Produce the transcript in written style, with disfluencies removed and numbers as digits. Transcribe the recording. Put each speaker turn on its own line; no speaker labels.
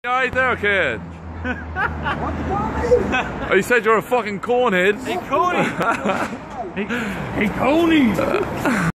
How you doing, kid? Oh, you said you're a fucking cornhead.
Hey, Coney! Hey, Coney!